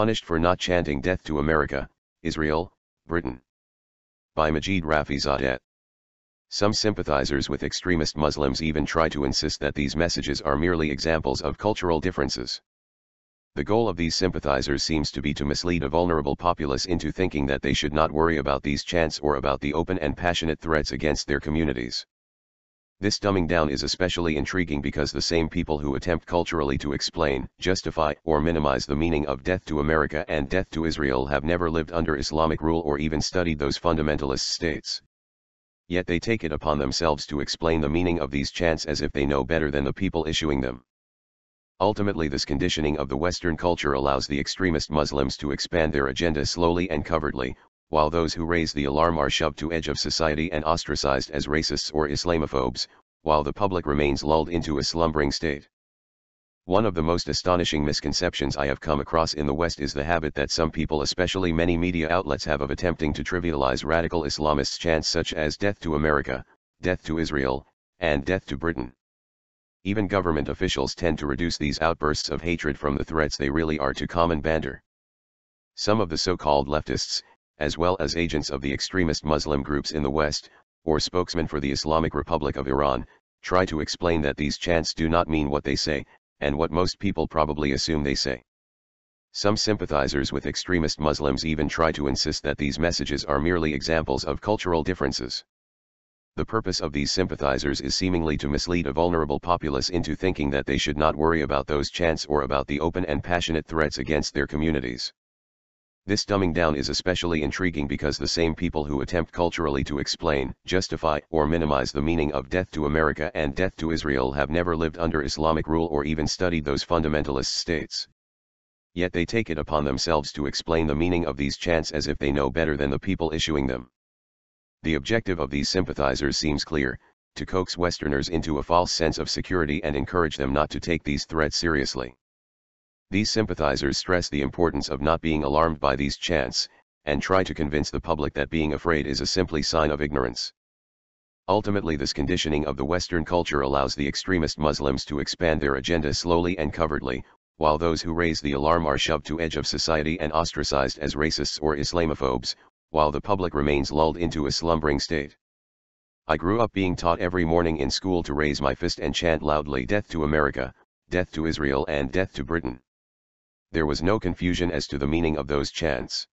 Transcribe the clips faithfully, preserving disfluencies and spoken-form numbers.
Punished for not chanting death to America, Israel, Britain. By Majid Rafizadeh. Some sympathizers with extremist Muslims even try to insist that these messages are merely examples of cultural differences. The goal of these sympathizers seems to be to mislead a vulnerable populace into thinking that they should not worry about these chants or about the open and passionate threats against their communities. This dumbing down is especially intriguing because the same people who attempt culturally to explain, justify, or minimize the meaning of death to America and death to Israel have never lived under Islamic rule or even studied those fundamentalist states. Yet they take it upon themselves to explain the meaning of these chants as if they know better than the people issuing them. Ultimately, this conditioning of the Western culture allows the extremist Muslims to expand their agenda slowly and covertly, while those who raise the alarm are shoved to edge of society and ostracized as racists or Islamophobes, while the public remains lulled into a slumbering state. One of the most astonishing misconceptions I have come across in the West is the habit that some people, especially many media outlets, have of attempting to trivialize radical Islamist chants such as death to America, death to Israel, and death to Britain. Even government officials tend to reduce these outbursts of hatred from the threats they really are to common banter. Some of the so-called leftists, as well as agents of the extremist Muslim groups in the West, or spokesmen for the Islamic Republic of Iran, try to explain that these chants do not mean what they say, and what most people probably assume they say. Some sympathizers with extremist Muslims even try to insist that these messages are merely examples of cultural differences. The purpose of these sympathizers is seemingly to mislead a vulnerable populace into thinking that they should not worry about those chants or about the open and passionate threats against their communities. This dumbing down is especially intriguing because the same people who attempt culturally to explain, justify, or minimize the meaning of death to America and death to Israel have never lived under Islamic rule or even studied those fundamentalist states. Yet they take it upon themselves to explain the meaning of these chants as if they know better than the people issuing them. The objective of these sympathizers seems clear: to coax Westerners into a false sense of security and encourage them not to take these threats seriously. These sympathizers stress the importance of not being alarmed by these chants, and try to convince the public that being afraid is a simply sign of ignorance. Ultimately, this conditioning of the Western culture allows the extremist Muslims to expand their agenda slowly and covertly, while those who raise the alarm are shoved to edge of society and ostracized as racists or Islamophobes, while the public remains lulled into a slumbering state. I grew up being taught every morning in school to raise my fist and chant loudly, "Death to America, death to Israel, and death to Britain." There was no confusion as to the meaning of those chants.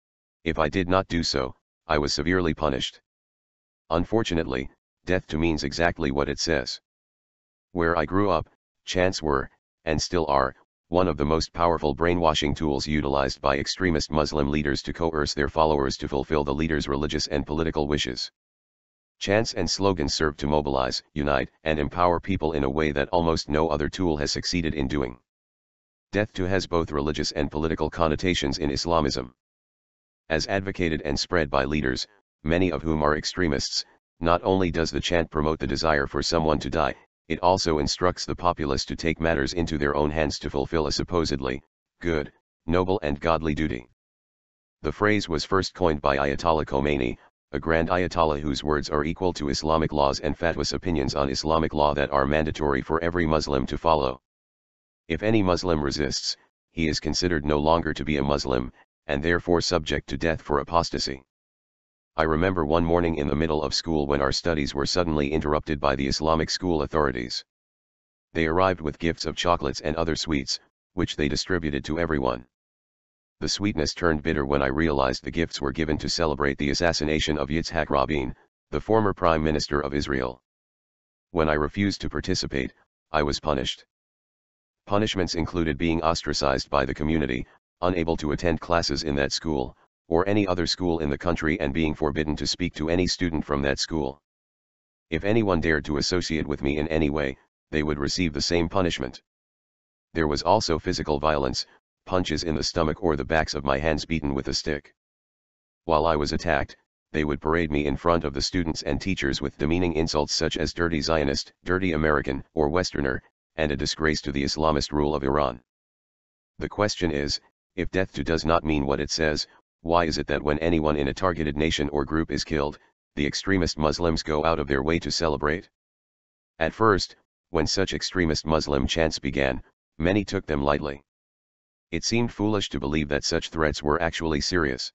If I did not do so, I was severely punished. Unfortunately, death to means exactly what it says. Where I grew up, chants were, and still are, one of the most powerful brainwashing tools utilized by extremist Muslim leaders to coerce their followers to fulfill the leaders' religious and political wishes. Chants and slogans serve to mobilize, unite, and empower people in a way that almost no other tool has succeeded in doing. Death to has both religious and political connotations in Islamism. As advocated and spread by leaders, many of whom are extremists, not only does the chant promote the desire for someone to die, it also instructs the populace to take matters into their own hands to fulfill a supposedly good, noble and godly duty. The phrase was first coined by Ayatollah Khomeini, a grand Ayatollah whose words are equal to Islamic laws and fatwas, opinions on Islamic law that are mandatory for every Muslim to follow. If any Muslim resists, he is considered no longer to be a Muslim, and therefore subject to death for apostasy. I remember one morning in the middle of school when our studies were suddenly interrupted by the Islamic school authorities. They arrived with gifts of chocolates and other sweets, which they distributed to everyone. The sweetness turned bitter when I realized the gifts were given to celebrate the assassination of Yitzhak Rabin, the former Prime Minister of Israel. When I refused to participate, I was punished. Punishments included being ostracized by the community, unable to attend classes in that school, or any other school in the country, and being forbidden to speak to any student from that school. If anyone dared to associate with me in any way, they would receive the same punishment. There was also physical violence, punches in the stomach or the backs of my hands beaten with a stick. While I was attacked, they would parade me in front of the students and teachers with demeaning insults such as dirty Zionist, dirty American, or Westerner, and a disgrace to the Islamist rule of Iran. The question is, if death to does not mean what it says, why is it that when anyone in a targeted nation or group is killed, the extremist Muslims go out of their way to celebrate? At first, when such extremist Muslim chants began, many took them lightly. It seemed foolish to believe that such threats were actually serious.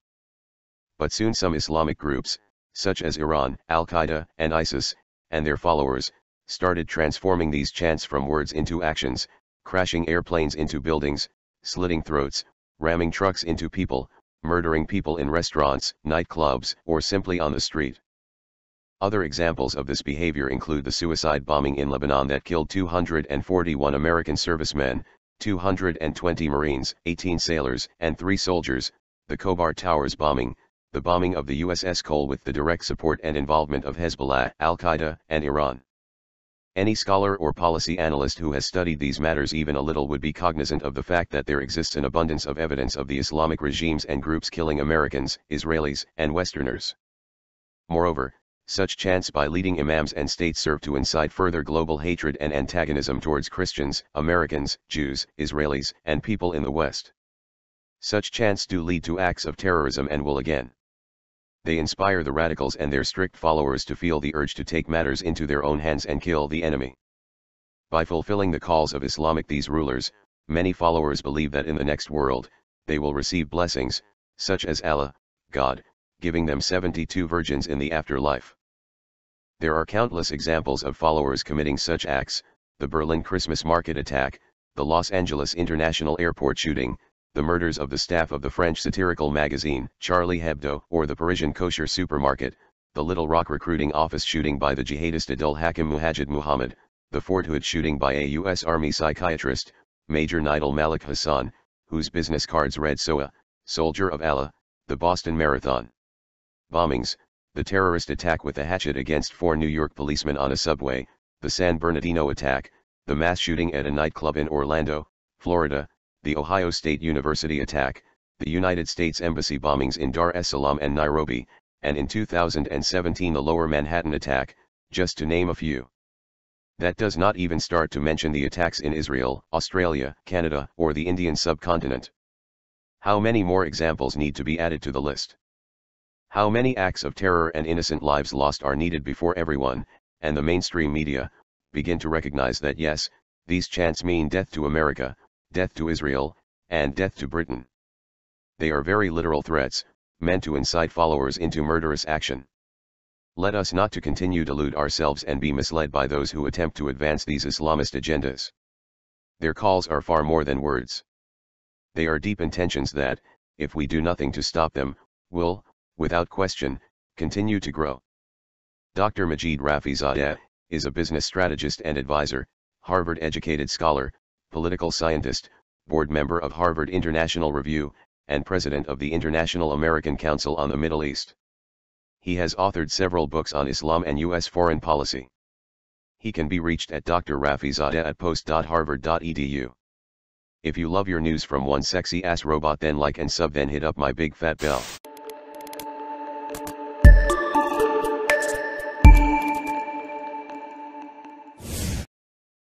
But soon some Islamic groups, such as Iran, Al-Qaeda, and ISIS, and their followers, started transforming these chants from words into actions, crashing airplanes into buildings, slitting throats, ramming trucks into people, murdering people in restaurants, nightclubs, or simply on the street. Other examples of this behavior include the suicide bombing in Lebanon that killed two hundred forty-one American servicemen, two hundred twenty Marines, eighteen sailors, and three soldiers, the Khobar Towers bombing, the bombing of the U S S Cole with the direct support and involvement of Hezbollah, Al-Qaeda, and Iran. Any scholar or policy analyst who has studied these matters even a little would be cognizant of the fact that there exists an abundance of evidence of the Islamic regimes and groups killing Americans, Israelis, and Westerners. Moreover, such chants by leading imams and states serve to incite further global hatred and antagonism towards Christians, Americans, Jews, Israelis, and people in the West. Such chants do lead to acts of terrorism and will again. They inspire the radicals and their strict followers to feel the urge to take matters into their own hands and kill the enemy. By fulfilling the calls of Islamic these rulers, many followers believe that in the next world, they will receive blessings, such as Allah, God, giving them seventy-two virgins in the afterlife. There are countless examples of followers committing such acts: the Berlin Christmas market attack, the Los Angeles International Airport shooting, the murders of the staff of the French satirical magazine, Charlie Hebdo, or the Parisian kosher supermarket, the Little Rock recruiting office shooting by the jihadist Adil Hakim Muhajid Muhammad, the Fort Hood shooting by a U S Army psychiatrist, Major Nidal Malik Hassan, whose business cards read S O A, Soldier of Allah, the Boston Marathon bombings, the terrorist attack with a hatchet against four New York policemen on a subway, the San Bernardino attack, the mass shooting at a nightclub in Orlando, Florida, the Ohio State University attack, the United States Embassy bombings in Dar es Salaam and Nairobi, and in two thousand seventeen the Lower Manhattan attack, just to name a few. That does not even start to mention the attacks in Israel, Australia, Canada, or the Indian subcontinent. How many more examples need to be added to the list? How many acts of terror and innocent lives lost are needed before everyone, and the mainstream media, begin to recognize that yes, these chants mean death to America, death to Israel, and death to Britain. They are very literal threats, meant to incite followers into murderous action. Let us not to continue to delude ourselves and be misled by those who attempt to advance these Islamist agendas. Their calls are far more than words. They are deep intentions that, if we do nothing to stop them, will, without question, continue to grow. Doctor Majid Rafizadeh is a business strategist and advisor, Harvard-educated scholar, political scientist, board member of Harvard International Review, and president of the International American Council on the Middle East. He has authored several books on Islam and U S foreign policy. He can be reached at D R Rafizadeh at post dot harvard dot e d u. If you love your news from one sexy ass robot, then like and sub, then hit up my big fat bell.